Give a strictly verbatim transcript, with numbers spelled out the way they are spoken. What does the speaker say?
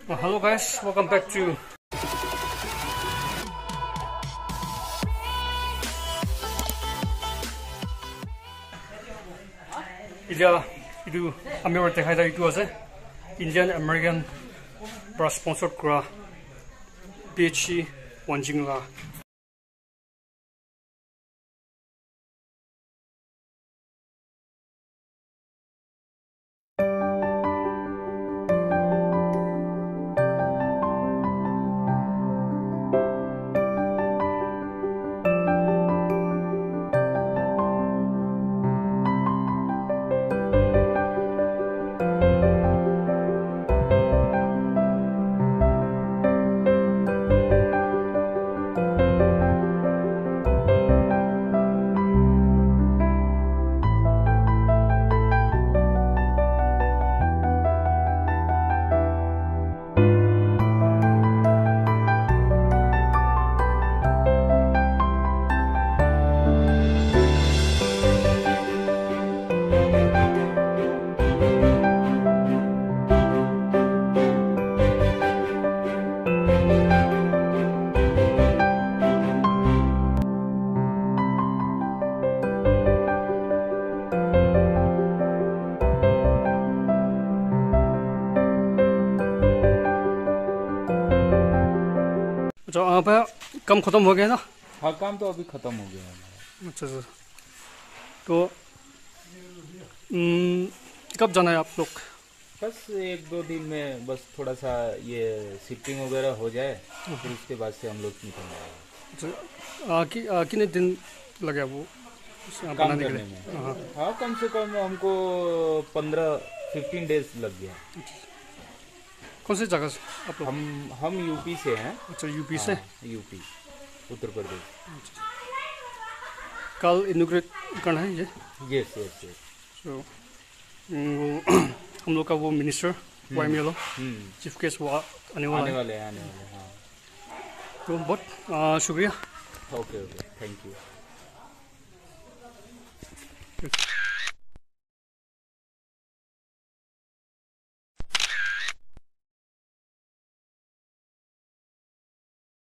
Uh, hello guys, welcome back to Ija itu ami orang teh itu ase Indian American bra sponsored kura P H C Wanching la तो आप काम खत्म हो गया ना? हाँ, काम तो अभी खत्म हो गया है। अच्छा सर, तो कब जाना है आप लोग? बस एक दो दिन में, बस थोड़ा सा ये शिफ्टिंग वगैरह हो जाए फिर उसके बाद से हम लोग निकल जाएंगे। अच्छा, कितने दिन लगे वो काम करने में? हाँ हाँ, कम से कम हमको पंद्रह फिफ्टीन डेज लग गया। कौन सी जगह से आप लोग? हम हम यूपी से हैं। अच्छा, यूपी से? यूपी, उत्तर प्रदेश। कल इनॉग्रेट करना है ये? Yes yes yes. तो हम लोग का वो मिनिस्टर वाई मेलो चीफ गेस्ट वो आने वाला आने वाले हैं आने वाले हैं। हाँ, तो बहुत शुक्रिया। Okay okay, thank you.